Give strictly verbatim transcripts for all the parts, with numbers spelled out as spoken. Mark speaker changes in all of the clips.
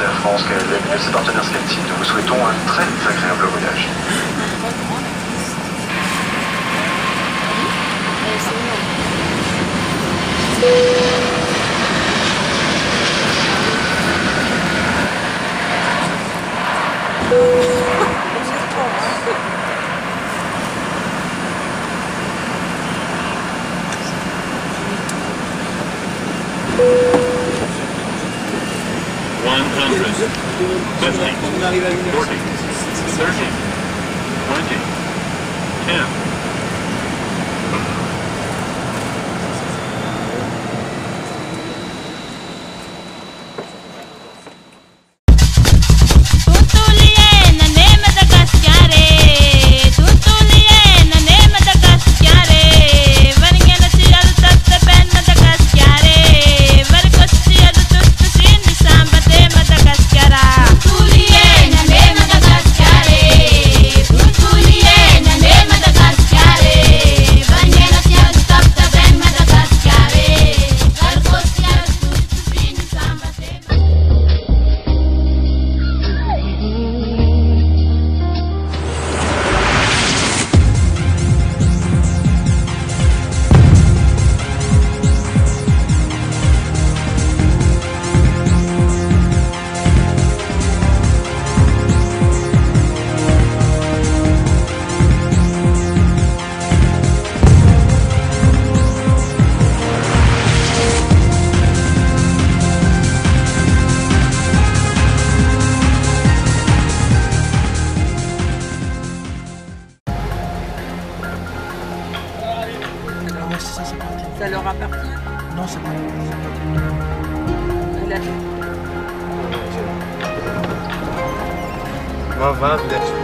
Speaker 1: d'Air France, K L M et de ses partenaires SkyTeam, nous vous souhaitons un très agréable voyage.
Speaker 2: one hundred, fifty, forty, thirty, twenty, ten.
Speaker 3: Ça leur appartient?
Speaker 4: Non, c'est pas.
Speaker 3: Il a...
Speaker 5: vingt, vingt peut-être.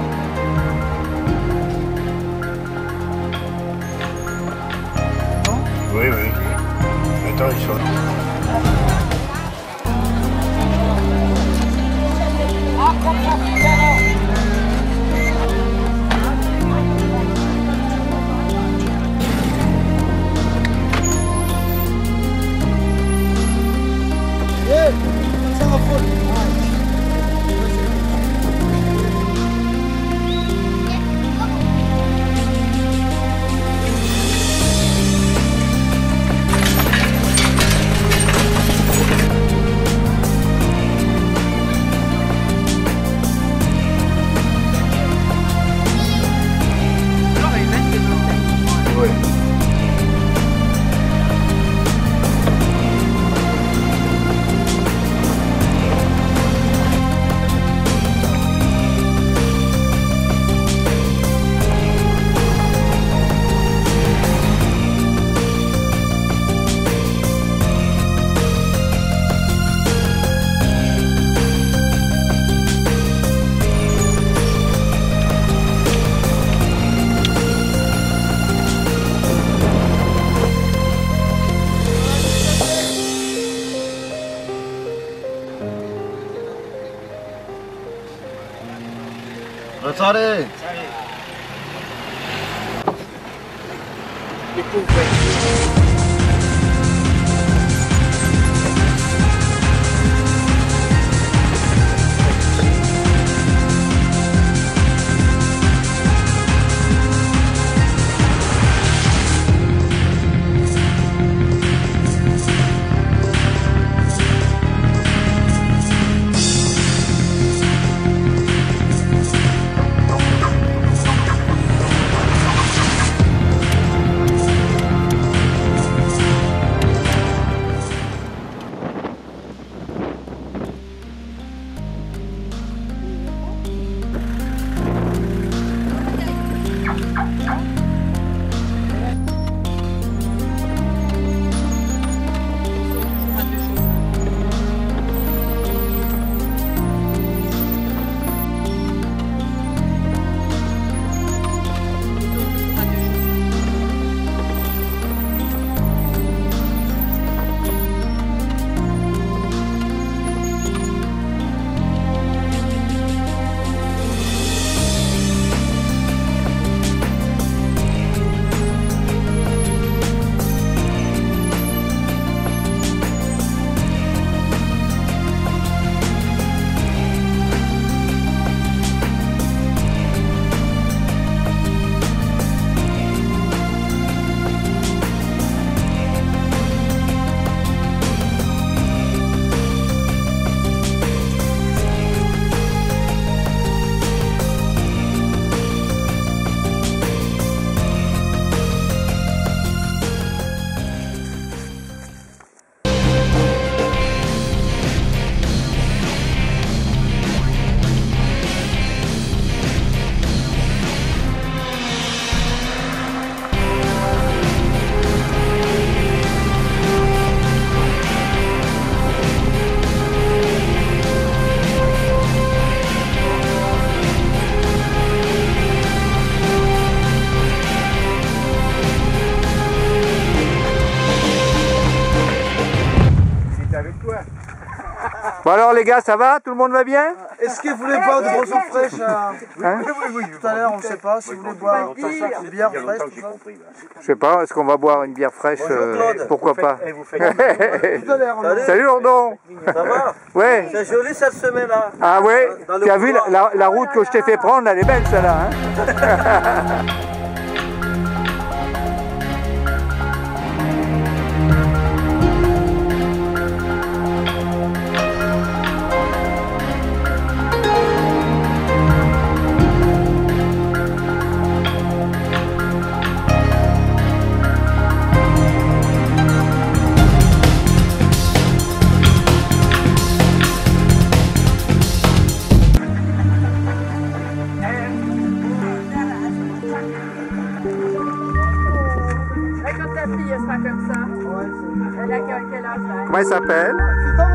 Speaker 5: Oui, oui. Attends, ils sont... Attendez.
Speaker 3: Les pauvres.
Speaker 4: Bon alors les gars, ça va? Tout le monde va bien?
Speaker 6: Est-ce que vous voulez boire de boissons fraîches euh,
Speaker 4: Hein?
Speaker 6: tout à l'heure, on ne sait pas. Si vous voulez boire une bière fraîche, tout ça.
Speaker 4: Je sais pas, est-ce qu'on va boire une bière fraîche? euh, Pourquoi pas?
Speaker 6: Tout à l'heure, on
Speaker 4: Salut London!
Speaker 6: Ça va?
Speaker 4: Ouais.
Speaker 6: C'est joli cette semaine-là.
Speaker 4: Ah ouais?
Speaker 6: Dans le
Speaker 4: Tu as vu la,
Speaker 6: couloir.
Speaker 4: la- la route que je t'ai fait prendre, elle est belle celle-là, hein?
Speaker 3: Quand ta fille elle sera comme ça, elle a quel quel âge là?
Speaker 4: Comment il s'appelle?
Speaker 6: Putain,